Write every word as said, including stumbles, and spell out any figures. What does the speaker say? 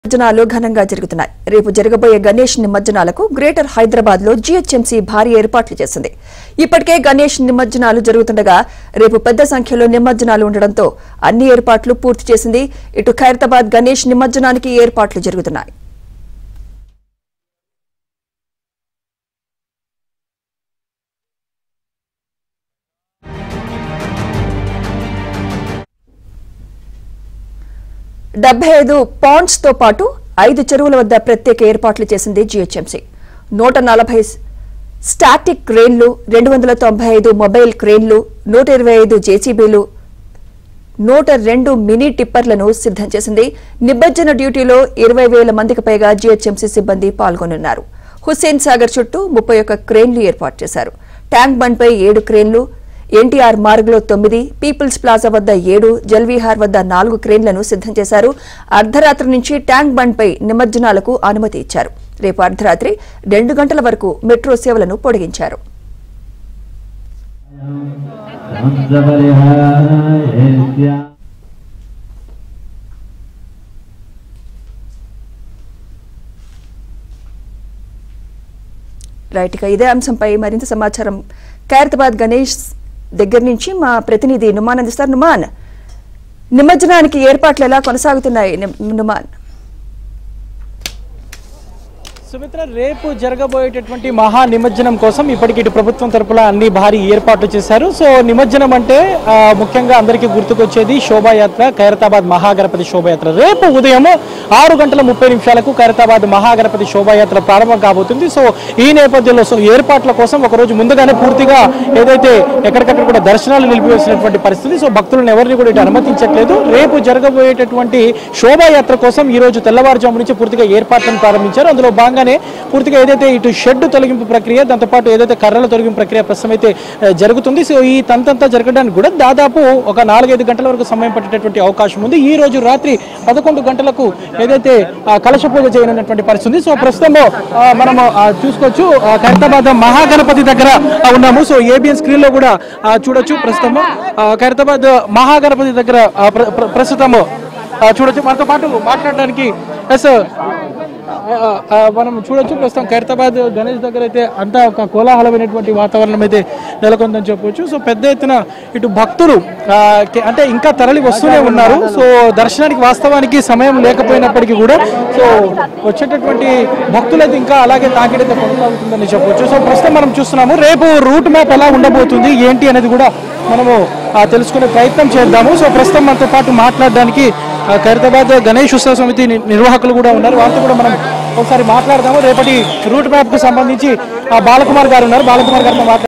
నిమజ్జనాలు ఘనంగా జరుగుతున్నాయి. రేపు జరగబోయే గణేష్ నిమజ్జనాలకు గ్రేటర్ హైదరాబాద్ లో జీహెచ్ఎంసీ భారీ ఏర్పాట్లు చేసింది. ఇప్పటికే గణేష్ నిమజ్జనాలు జరుగుతుండగా రేపు పెద్ద సంఖ్యలో నిమజ్జనాలు ఉండడంతో అన్ని ఏర్పాట్లు పూర్తి చేసింది. ఇటు ఖైరతాబాద్ గణేష్ నిమజ్జనానికి ఏర్పాట్లు జరుగుతున్నాయి. డెబ్బై ఐదు పాండ్స్ తో పాటు ఐదు చెరువుల వద్ద ప్రత్యేక ఏర్పాట్లు చేసింది జీహెచ్ఎంసీ. నూట నలభై స్టాటిక్ క్రేన్లు, రెండు వందల తొంభై ఐదు మొబైల్ క్రేన్లు, నూట ఇరవై ఐదు జేసీబీలు, నూట రెండు మినీ టిప్పర్లను సిద్దం చేసింది. నిమజ్జన డ్యూటీలో ఇరవై వేల మందికి పైగా జీహెచ్ఎంసీ సిబ్బంది పాల్గొనున్నారు. హుస్సేన్ సాగర్ చుట్టూ ముప్పై ఒక్క క్రేన్లు ఏర్పాటు చేశారు. ట్యాంక్ బండ్పై ఏడు క్రేన్లు, ఎన్టీఆర్ మార్గ్లో తొమ్మిది, పీపుల్స్ ప్లాజా వద్ద ఏడు, జల్విహార్ వద్ద నాలుగు క్రేన్లను సిద్దం చేశారు. అర్ధరాత్రి నుంచి ట్యాంక్ బండ్పై నిమజ్జనాలకు అనుమతి ఇచ్చారు. రేపు అర్ధరాత్రి రెండు గంటల వరకు మెట్రో సేవలను పొడిగించారు. రైట్, ఇక ఇదే అంశంపై మరింత సమాచారం ఖైరతాబాద్ గణేష్ దగ్గర నుంచి మా ప్రతినిధి నుమాన్ అందిస్తారు. నుమాన్, నిమజ్జనానికి ఏర్పాట్లు ఎలా కొనసాగుతున్నాయి? నుమాన్. సుమిత్ర, రేపు జరగబోయేటటువంటి మహా నిమజ్జనం కోసం ఇప్పటికి ఇటు ప్రభుత్వం తరపున అన్ని భారీ ఏర్పాట్లు చేశారు. సో నిమజ్జనం అంటే ముఖ్యంగా అందరికీ గుర్తుకొచ్చేది శోభాయాత్ర, ఖైరతాబాద్ మహాగణపతి శోభాయాత్ర. రేపు ఉదయం ఆరు గంటల ముప్పై నిమిషాలకు ఖైరతాబాద్ మహాగణపతి శోభాయాత్ర ప్రారంభం కాబోతుంది. సో ఈ నేపథ్యంలో సో ఏర్పాట్ల కోసం ఒకరోజు ముందుగానే పూర్తిగా ఏదైతే ఎక్కడికక్కడ కూడా దర్శనాలు నిలిపివేసినటువంటి పరిస్థితి. సో భక్తులను ఎవరిని కూడా ఇటు అనుమతించట్లేదు. రేపు జరగబోయేటటువంటి శోభాయాత్ర కోసం ఈ రోజు తెల్లవారుజాము నుంచి పూర్తిగా ఏర్పాట్లను ప్రారంభించారు. అందులో భాగంగా పూర్తిగా ఏదైతే ఇటు షెడ్ తొలగింపు ప్రక్రియ, దాంతోపాటు ఏదైతే కర్రల తొలగింపు ప్రక్రియ ప్రస్తుతం అయితే జరుగుతుంది. సో ఈ తంతంతా జరగడానికి కూడా దాదాపు ఒక నాలుగైదు గంటల వరకు సమయం పట్టేటటువంటి అవకాశం ఉంది. ఈ రోజు రాత్రి పదకొండు గంటలకు ఏదైతే కలశ పూజ చేయనున్నటువంటి పరిస్థితి. సో ప్రస్తుతం మనం చూసుకోవచ్చు, ఖైరతాబాద్ మహాగణపతి దగ్గర ఉన్నాము. సో ఏబిఎన్ స్క్రీన్ లో కూడా చూడొచ్చు. ప్రస్తుతం ఖైరతాబాద్ మహాగణపతి దగ్గర ప్రస్తుతం చూడొచ్చు. మనతో పాటు మాట్లాడడానికి ఎస్ మనం చూడొచ్చు. ప్రస్తుతం ఖైరతాబాద్ గణేష్ దగ్గర అయితే అంతా ఒక కోలాహలమైనటువంటి వాతావరణం అయితే నెలకొందని చెప్పవచ్చు. సో పెద్ద ఎత్తున ఇటు భక్తులు అంటే ఇంకా తరలి వస్తూనే ఉన్నారు. సో దర్శనానికి వాస్తవానికి సమయం లేకపోయినప్పటికీ కూడా సో వచ్చేటటువంటి భక్తులు అయితే ఇంకా అలాగే తాకిడైతే కొనసాగుతుందని చెప్పవచ్చు. సో ప్రస్తుతం మనం చూస్తున్నాము, రేపు రూట్ మ్యాప్ ఎలా ఉండబోతుంది ఏంటి అనేది కూడా మనము తెలుసుకునే ప్రయత్నం చేద్దాము. సో ప్రస్తుతం మనతో పాటు మాట్లాడడానికి ఖైరతాబాద్ గణేష్ ఉత్సవ సమితి నిర్వాహకులు కూడా ఉన్నారు. వాళ్ళతో కూడా మనం ఒకసారి మాట్లాడదాము. రేపటి రూట్ మ్యాప్ కు సంబంధించి బాలకుమార్ గారు ఉన్నారు. బాలకుమార్ గారితో మాట్లాడుతున్నారు.